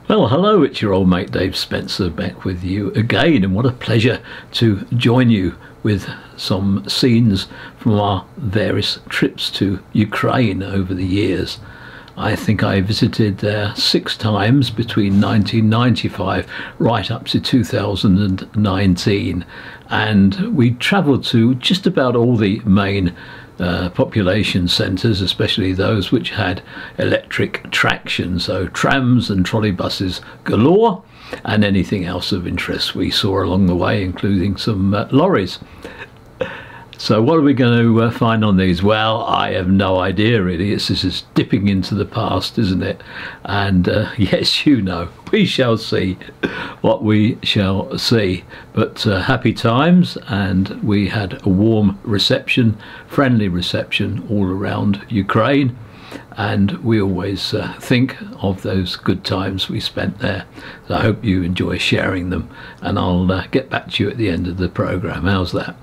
Well, hello, it's your old mate Dave Spencer back with you again, and what a pleasure to join you with some scenes from our various trips to Ukraine over the years. I think I visited there 6 times between 1995 right up to 2019, and we travelled to just about all the main population centres, especially those which had electric traction, so trams and trolleybuses galore, and anything else of interest we saw along the way, including some lorries. So what are we going to find on these? Well, I have no idea really. This is dipping into the past, isn't it? And yes, you know, we shall see what we shall see. But happy times, and we had a warm reception, friendly reception all around Ukraine. And we always think of those good times we spent there. So I hope you enjoy sharing them, and I'll get back to you at the end of the programme. How's that?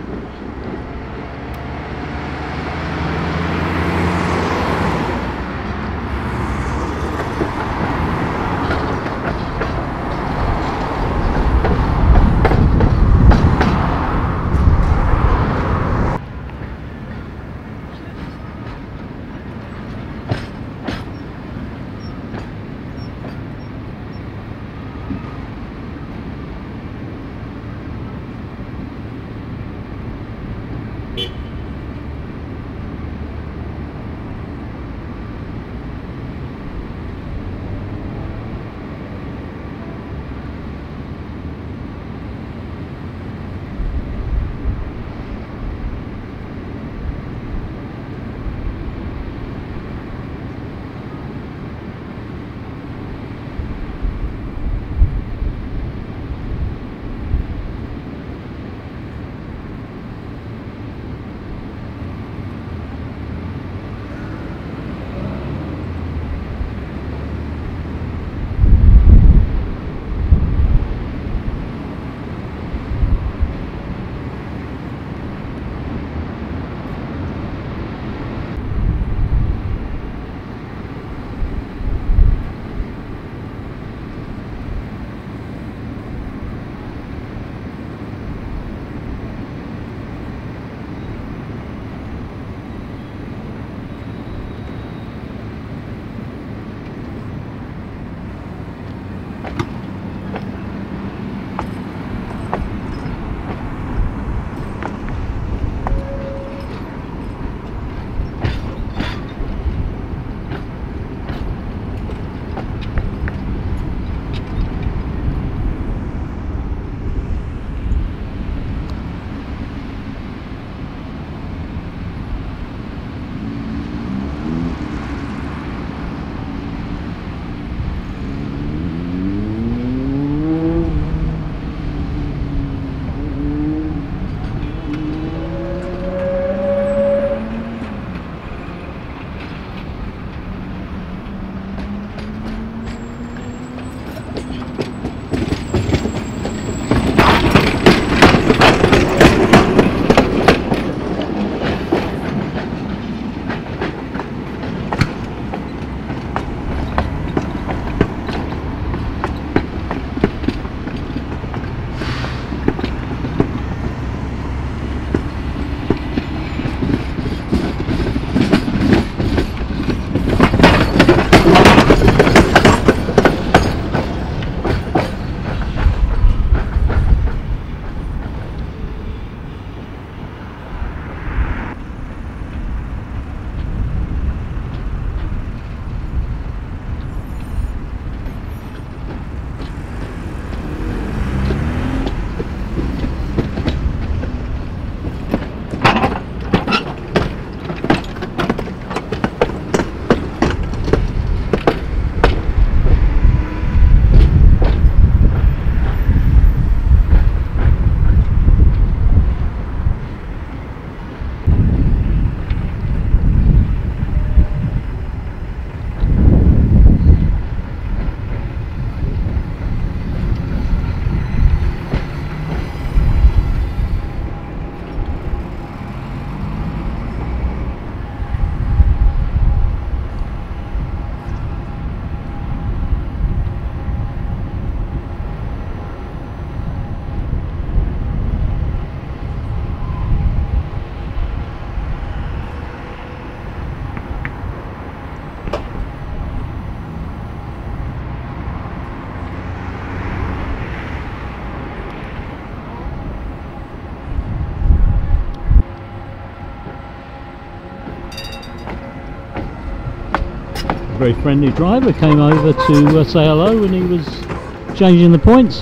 very friendly driver came over to say hello when he was changing the points.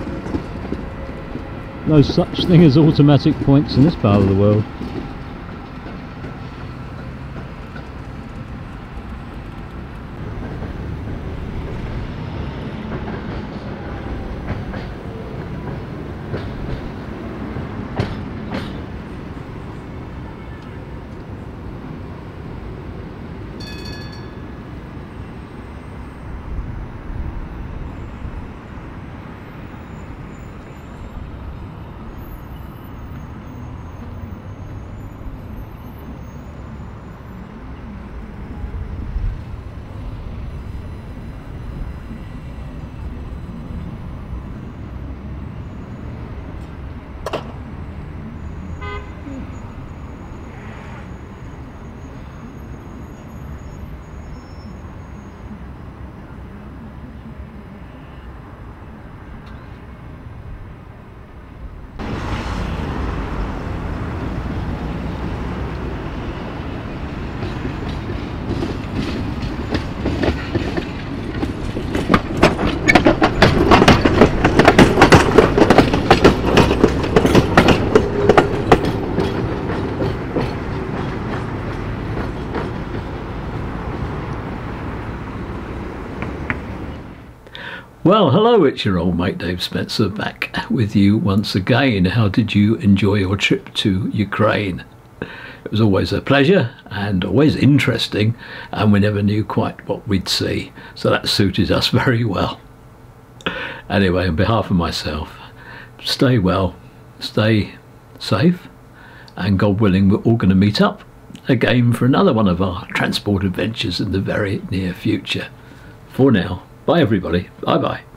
No such thing as automatic points in this part of the world. Well, hello, it's your old mate Dave Spencer back with you once again. How did you enjoy your trip to Ukraine? It was always a pleasure and always interesting, and we never knew quite what we'd see, so that suited us very well. Anyway, on behalf of myself, stay well, stay safe, and God willing, we're all going to meet up again for another one of our transport adventures in the very near future. For now, bye everybody, bye bye.